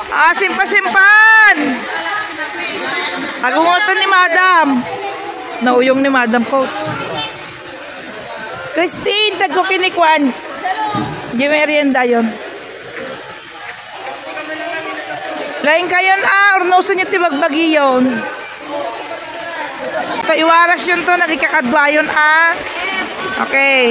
Simpan! Agungotan ni Madam. Nauyong ni Madam Coach. Christine, tagko kinikwan. Di merienda yun. Lain kayan ornoso nyo tibagbagi yun. Ito iwaras yun to, nagkakadwa yun Okay.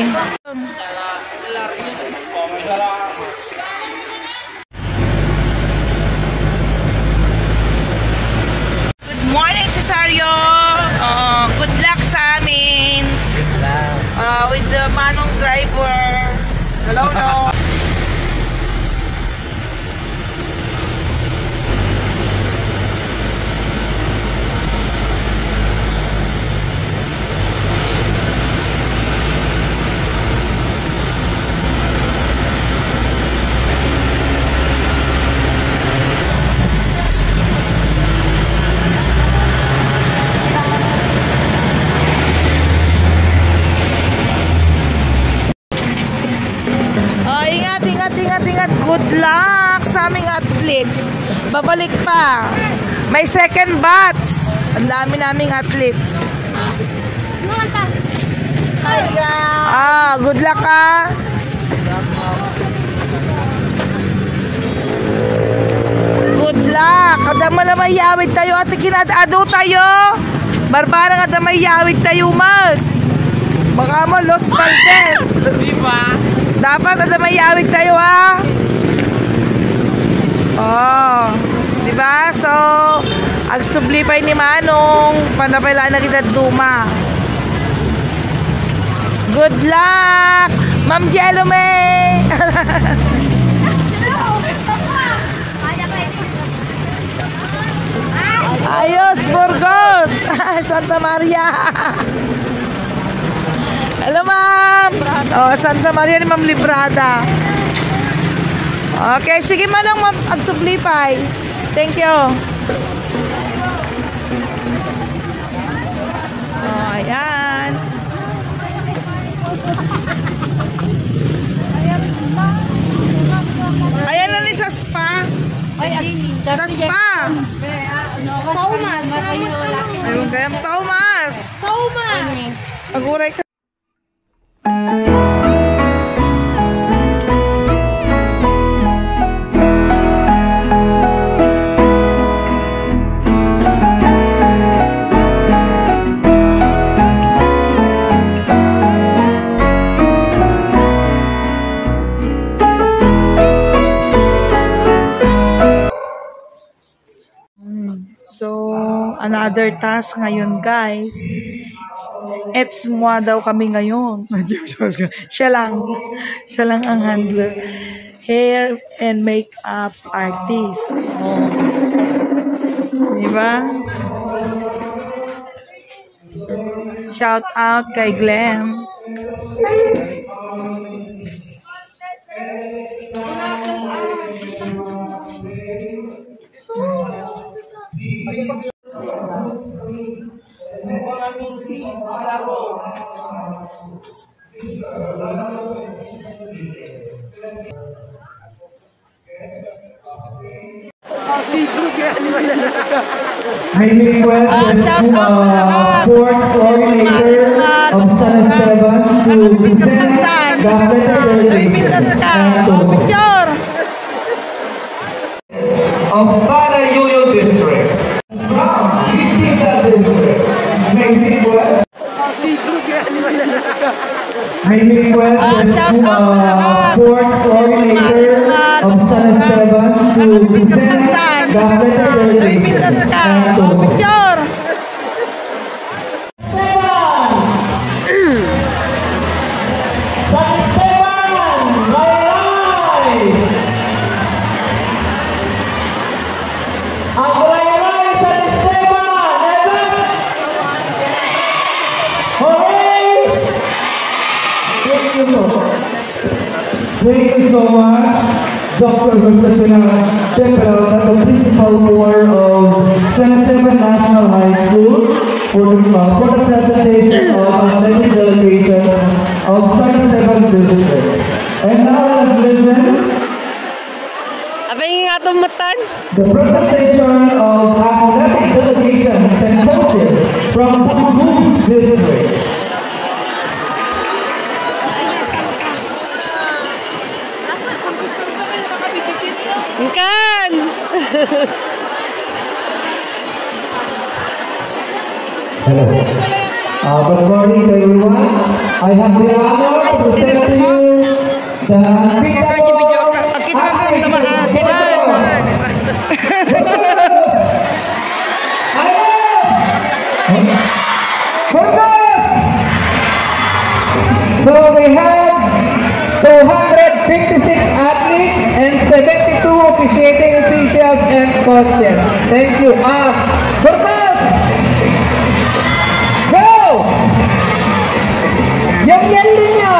Good morning, Cesario. Good luck sa amin. With the manong driver. Hello, no. Ingat. Good luck sa aming athletes. Babalik pa. May second batch. Ang dami naming athletes. Good luck Good luck. Kada malamay yawid tayo at kinadado tayo. Barbarang kada may yawid tayo baka mo Los Valdez. Diba? Dapat ada may yawid tayo diba? So, agsublipay ni Manong, panapailan na kita duma. Good luck, Ma'am Jelome. Ayos, Burgos. Santa Maria. Hello, Ma'am. Santa Maria ni Ma'am Librada. Okay, sige Manong, agsublipay. Thank you. Ayan. Ayan na ni sa spa. Sa spa. Thomas. Ayun kayang Thomas. Paguray ka. So, another task ngayon, guys. It's mua daw kami ngayon. Siya lang ang handler. Hair and makeup artist. Diba? Shout out kay Glenn. I request the fourth coordinator of San Esteban to present the presentation of Para Union District. From Visita District. May request. I request the fourth coordinator of San Esteban to present the presentation. Thank you so much, Dr. Josefina Temple, the principal of San Esteban National High School, for the presentation of athletic delegation of San Esteban District. And now let's listen Pahingi nga tumatan. The presentation of athletic delegations and coaches from Bugis District. Kan. Hello. Good morning to everyone. I have the honor to present to you the So we have 256 athletes and 72 officiating officials and coaches. Thank you. Burkas! Go! Yung yelling nyo!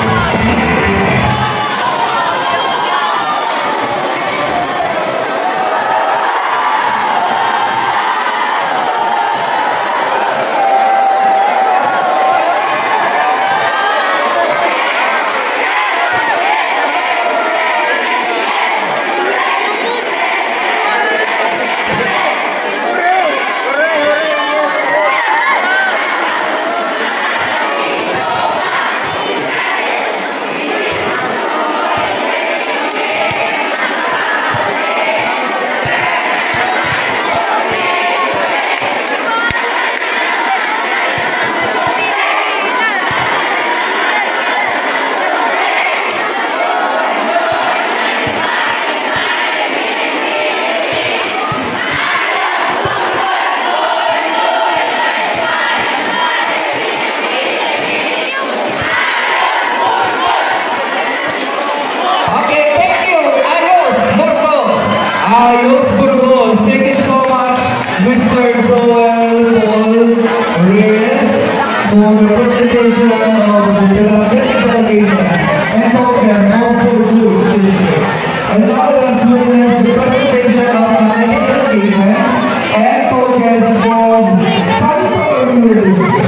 Thank you so much, Mr. Joel Paul Reyes, for the presentation of the delegation and program of Bugis District. And now let's witness the presentation of the delegation and program from Santo University.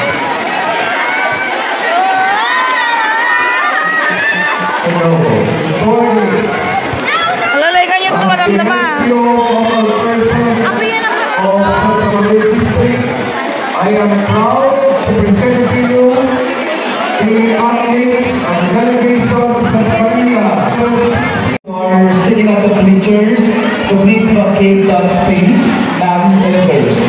I am proud to present to you the athletes and delegation of Tanzania are sitting at the bleachers, so please vacate the space now and first.